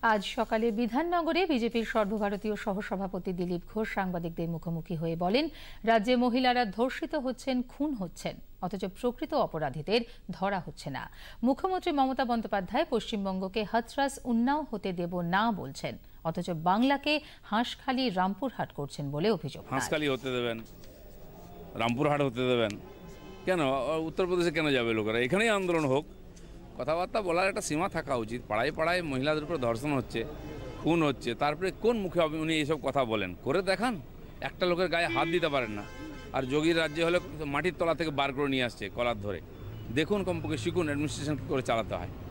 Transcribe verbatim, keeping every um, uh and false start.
আজ সকালে বিধাননগরে বিজেপির সর্বভারতীয় সহসভাপতি দিলীপ ঘোষ সাংবাদিকদের মুখোমুখি হয়ে বলেন, রাজ্যে মহিলারা ধর্ষিত হচ্ছেন, খুন হচ্ছেন, অথচ প্রকৃত অপরাধীদের ধরা হচ্ছে না। মুখ্যমন্ত্রী মমতা বন্দ্যোপাধ্যায় পশ্চিমবঙ্গকে হাথরাস উন্নাও হতে দেব না বলছেন, অথচ বাংলাকে হাঁসখালি রামপুরহাট করছেন বলে অভিযোগ। হাঁসখালি হতে দেবেন, রামপুরহাট হতে দেবেন কেন? উত্তরপ্রদেশে কেন যাবে লোকেরা? এখানেই আন্দোলন হোক। কথাবার্তা বলার একটা সীমা থাকা উচিত। পাড়ায় পাড়ায় মহিলাদের উপর ধর্ষণ হচ্ছে, খুন হচ্ছে, তারপরে কোন মুখে উনি এইসব কথা বলেন? করে দেখান। একটা লোকের গায়ে হাত দিতে পারেন না, আর যোগীর রাজ্যে হলে মাটির তলা থেকে বার করে নিয়ে আসছে কলার ধরে। দেখুন, কমপক্ষে শিখুন অ্যাডমিনিস্ট্রেশন কী করে চালাতে হয়।